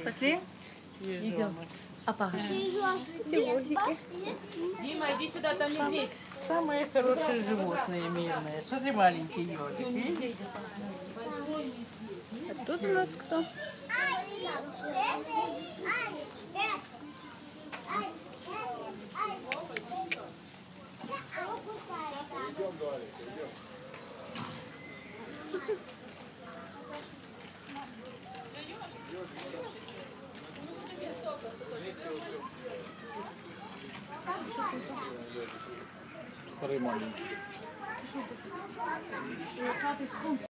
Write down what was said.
Пошли? Идем. Опа. Дима, иди сюда, там медведь. Самые хорошие животные мирные. Смотри, маленький ежик. Видишь? А тут у нас кто? Смотри, маленький.